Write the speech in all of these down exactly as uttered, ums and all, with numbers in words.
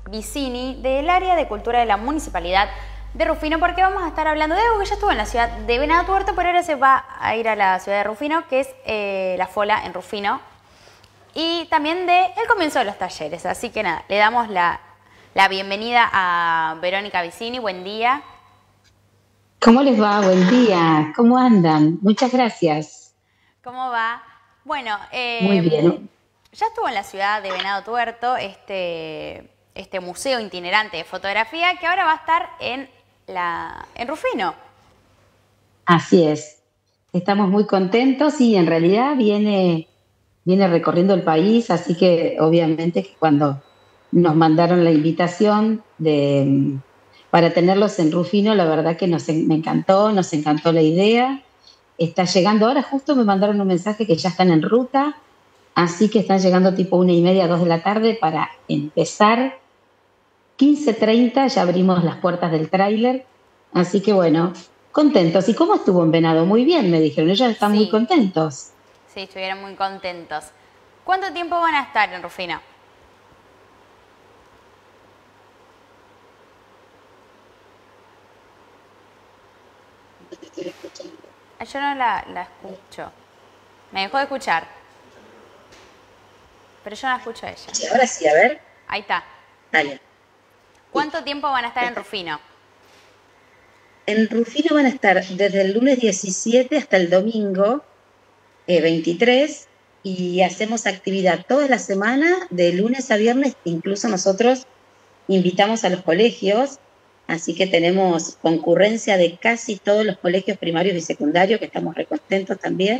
Vicini del área de cultura de la Municipalidad de Rufino, porque vamos a estar hablando de algo que ya estuvo en la ciudad de Venado Tuerto, pero ahora se va a ir a la ciudad de Rufino, que es eh, la Fola en Rufino, y también de el comienzo de los talleres. Así que nada, le damos la, la bienvenida a Verónica Vicini. Buen día. ¿Cómo les va? Buen día. ¿Cómo andan? Muchas gracias. ¿Cómo va? Bueno, Muy eh, bien. ya estuvo en la ciudad de Venado Tuerto este, este museo itinerante de fotografía que ahora va a estar en, la, en Rufino. Así es. Estamos muy contentos y en realidad viene, viene recorriendo el país, así que obviamente que cuando nos mandaron la invitación de, para tenerlos en Rufino, la verdad que nos, en- me encantó, nos encantó la idea. Está llegando ahora, justo me mandaron un mensaje que ya están en ruta, así que están llegando tipo una y media, dos de la tarde para empezar. Quince treinta ya abrimos las puertas del tráiler, así que bueno, contentos. ¿Y cómo estuvo en Venado? Muy bien, me dijeron, ellos están muy Sí, contentos. sí, estuvieron muy contentos. ¿Cuánto tiempo van a estar en Rufino? Ah, yo no la, la escucho. Me dejó de escuchar, pero yo no la escucho a ella. Sí, ahora sí, a ver, Ahí está. dale. Sí. ¿Cuánto tiempo van a estar en Rufino? En Rufino van a estar desde el lunes diecisiete hasta el domingo eh, veintitrés, y hacemos actividad toda la semana, de lunes a viernes. Incluso nosotros invitamos a los colegios, así que tenemos concurrencia de casi todos los colegios primarios y secundarios, que estamos recontentos también.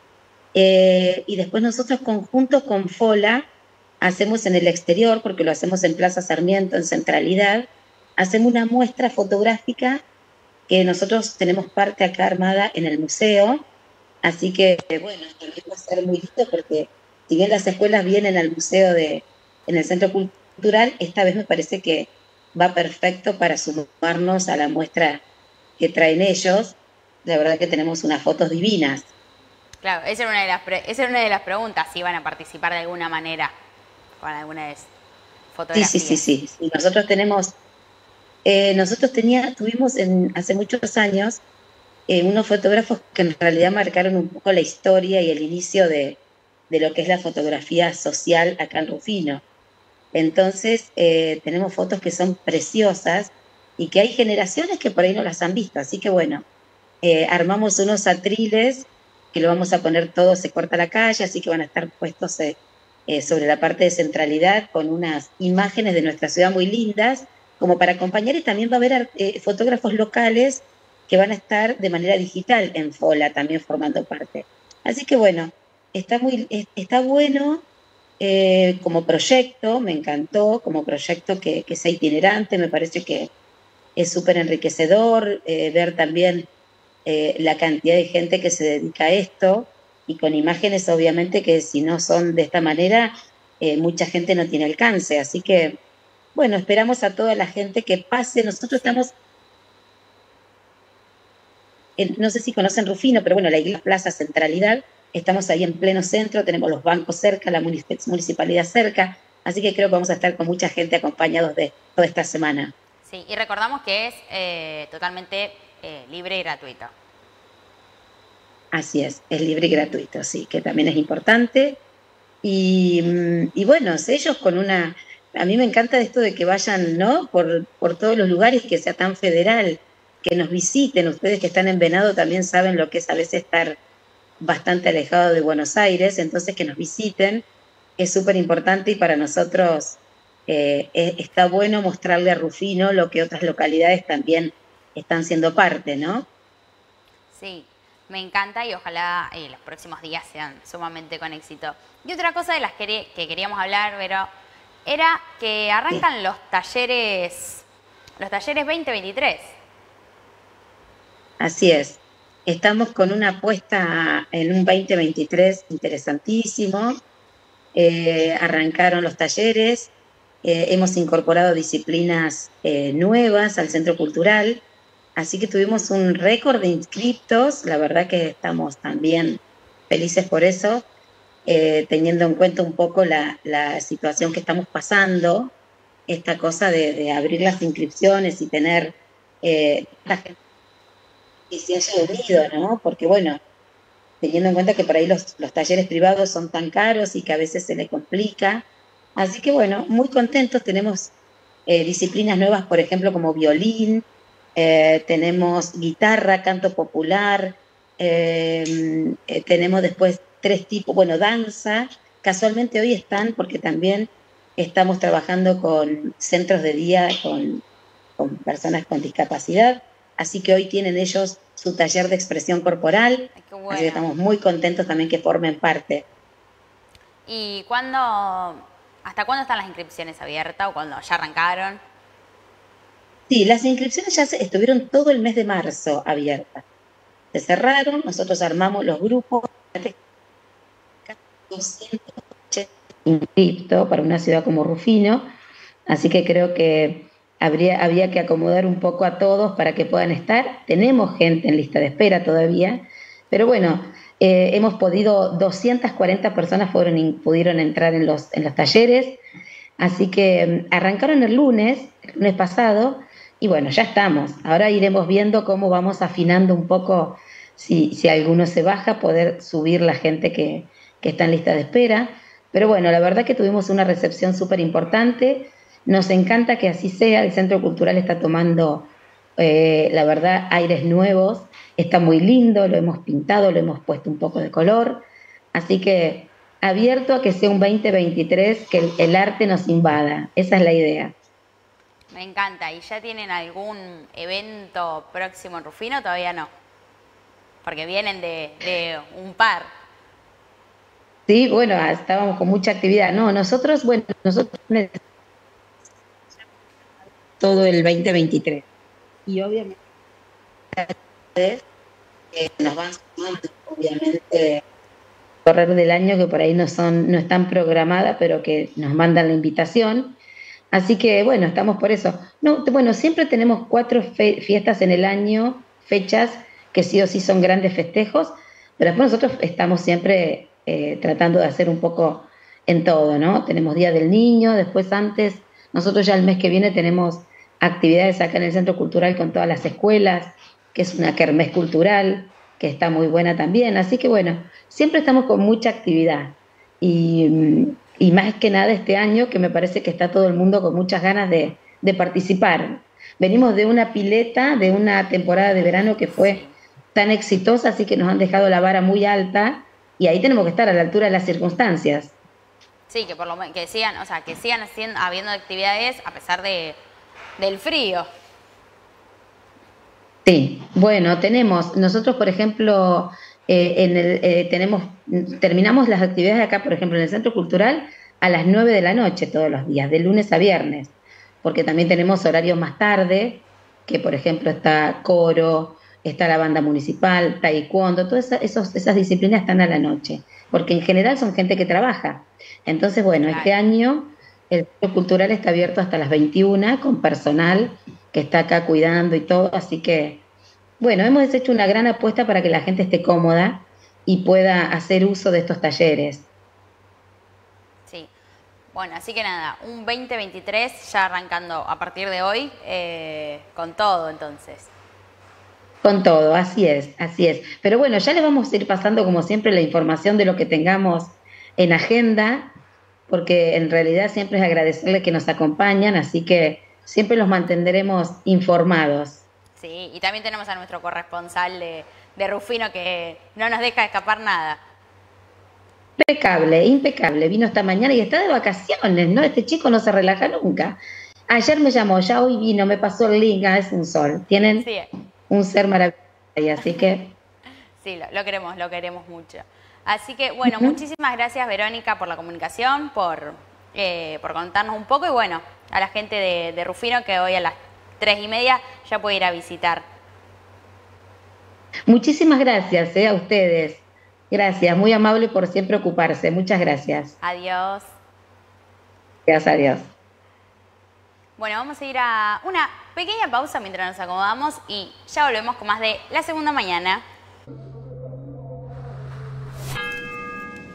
Eh, y después nosotros, conjunto con Fola, hacemos en el exterior, porque lo hacemos en Plaza Sarmiento, en Centralidad, hacemos una muestra fotográfica que nosotros tenemos parte acá armada en el museo. Así que, bueno, también va a ser muy lindo porque si bien las escuelas vienen al museo de, en el Centro Cultural, esta vez me parece que va perfecto para sumarnos a la muestra que traen ellos. La verdad que tenemos unas fotos divinas. Claro, esa era una de las, pre- esa era una de las preguntas, si iban a participar de alguna manera con algunas Sí, sí, sí, fotografías. sí. Sí, nosotros tenemos, eh, nosotros tenía, tuvimos en, hace muchos años eh, unos fotógrafos que en realidad marcaron un poco la historia y el inicio de, de lo que es la fotografía social acá en Rufino. Entonces, eh, tenemos fotos que son preciosas y que hay generaciones que por ahí no las han visto. Así que bueno, eh, armamos unos atriles que lo vamos a poner todo, se corta la calle, así que van a estar puestos eh, eh, sobre la parte de centralidad con unas imágenes de nuestra ciudad muy lindas, como para acompañar. Y también va a haber eh, fotógrafos locales que van a estar de manera digital en Fola, también formando parte. Así que bueno, está, muy, está bueno eh, como proyecto, me encantó, como proyecto que, que sea itinerante. Me parece que es súper enriquecedor eh, ver también eh, la cantidad de gente que se dedica a esto, y con imágenes obviamente que si no son de esta manera, eh, mucha gente no tiene alcance. Así que, bueno, esperamos a toda la gente que pase. Nosotros Sí. estamos, en, no sé si conocen Rufino, pero bueno, la iglesia Plaza Centralidad, estamos ahí en pleno centro, tenemos los bancos cerca, la municipalidad cerca, así que creo que vamos a estar con mucha gente acompañados de toda esta semana. Sí, y recordamos que es eh, totalmente eh, libre y gratuito. Así es, es libre y gratuito, sí, que también es importante. Y, mm, y bueno, ellos con una, a mí me encanta esto de que vayan, ¿no? Por, por todos los lugares, que sea tan federal, que nos visiten. Ustedes que están en Venado también saben lo que es a veces estar bastante alejado de Buenos Aires, entonces que nos visiten es súper importante. Y para nosotros eh, eh, está bueno mostrarle a Rufino lo que otras localidades también están siendo parte, ¿no? Sí, me encanta y ojalá eh, los próximos días sean sumamente con éxito. Y otra cosa de las que, que queríamos hablar, pero era que Sí. arrancan los talleres, los talleres veinte veintitrés. Así es. Estamos con una apuesta en un veinte veintitrés interesantísimo. Eh, arrancaron los talleres, eh, hemos incorporado disciplinas eh, nuevas al Centro Cultural, así que tuvimos un récord de inscriptos. La verdad que estamos también felices por eso, eh, teniendo en cuenta un poco la, la situación que estamos pasando. esta cosa de, de abrir las inscripciones y tener eh, la gente que se haya unido, ¿no? Porque bueno, teniendo en cuenta que por ahí los, los talleres privados son tan caros y que a veces se le complica. Así que bueno, muy contentos, tenemos eh, disciplinas nuevas, por ejemplo, como violín, eh, tenemos guitarra, canto popular, eh, eh, tenemos después tres tipos, bueno, danza, casualmente hoy están porque también estamos trabajando con centros de día, con, con personas con discapacidad, así que hoy tienen ellos su taller de expresión corporal, Ay, qué así que bueno. estamos muy contentos también que formen parte. ¿Y cuándo, hasta cuándo están las inscripciones abiertas o cuándo ya arrancaron? Sí, las inscripciones ya se, estuvieron todo el mes de marzo abiertas. Se cerraron, nosotros armamos los grupos, doscientos ochenta inscriptos para una ciudad como Rufino, así que creo que habría, había que acomodar un poco a todos para que puedan estar. Tenemos gente en lista de espera todavía, pero bueno, eh, hemos podido, doscientas cuarenta personas fueron, pudieron entrar en los, en los talleres, así que arrancaron el lunes, el lunes pasado, y bueno, ya estamos. Ahora iremos viendo cómo vamos afinando un poco, si, si alguno se baja, poder subir la gente que, que está en lista de espera. Pero bueno, la verdad que tuvimos una recepción súper importante. Nos encanta que así sea. El Centro Cultural está tomando, eh, la verdad, aires nuevos. Está muy lindo, lo hemos pintado, lo hemos puesto un poco de color. Así que abierto a que sea un veinte veintitrés, que el, el arte nos invada. Esa es la idea. Me encanta. ¿Y ya tienen algún evento próximo en Rufino? Todavía no. Porque vienen de, de un par. Sí, bueno, estábamos con mucha actividad. No, nosotros, bueno, nosotros todo el veinte veintitrés. Y obviamente eh, nos van sumando, obviamente, correr del año que por ahí no son, no están programadas, pero que nos mandan la invitación. Así que bueno, estamos por eso. No, bueno, siempre tenemos cuatro fe fiestas en el año, fechas que sí o sí son grandes festejos, pero después nosotros estamos siempre eh, tratando de hacer un poco en todo, ¿no? Tenemos Día del Niño, después antes, nosotros ya el mes que viene tenemos actividades acá en el Centro Cultural con todas las escuelas, que es una kermés cultural, que está muy buena también. Así que bueno, siempre estamos con mucha actividad. Y, y más que nada este año, que me parece que está todo el mundo con muchas ganas de, de participar. Venimos de una pileta, de una temporada de verano que fue Sí. tan exitosa, así que nos han dejado la vara muy alta y ahí tenemos que estar a la altura de las circunstancias. Sí, que por lo menos que sigan, o sea, que sigan haciendo, habiendo actividades a pesar de, del frío. Sí, bueno, tenemos, nosotros por ejemplo, eh, en el, eh, tenemos, terminamos las actividades acá, por ejemplo, en el Centro Cultural a las nueve de la noche todos los días, de lunes a viernes, porque también tenemos horarios más tarde, que por ejemplo está coro, está la banda municipal, taekwondo, todas esas, esos, esas disciplinas están a la noche, porque en general son gente que trabaja. Entonces, bueno, este Claro. año el Centro Cultural está abierto hasta las veintiuna con personal que está acá cuidando y todo, así que, bueno, hemos hecho una gran apuesta para que la gente esté cómoda y pueda hacer uso de estos talleres. Sí. Bueno, así que nada, un veinte veintitrés ya arrancando a partir de hoy eh, con todo entonces. Con todo, así es, así es. Pero bueno, ya les vamos a ir pasando como siempre la información de lo que tengamos en agenda, porque en realidad siempre es agradecerles que nos acompañan, así que siempre los mantendremos informados. Sí, y también tenemos a nuestro corresponsal de, de Rufino que no nos deja escapar nada. Impecable, impecable. Vino esta mañana y está de vacaciones, ¿no? Este chico no se relaja nunca. Ayer me llamó, ya hoy vino, me pasó el link, ah, es un sol. Tienen Sí, un ser maravilloso ahí, así que... sí, lo, lo queremos, lo queremos mucho. Así que, bueno, Ujú. muchísimas gracias, Verónica, por la comunicación, por, eh, por contarnos un poco y, bueno, a la gente de, de Rufino que hoy a las tres y media ya puede ir a visitar. Muchísimas gracias, eh, a ustedes. Gracias, muy amable por siempre ocuparse. Muchas gracias. Adiós. Gracias a Dios. Bueno, vamos a ir a una pequeña pausa mientras nos acomodamos y ya volvemos con más de La Segunda Mañana.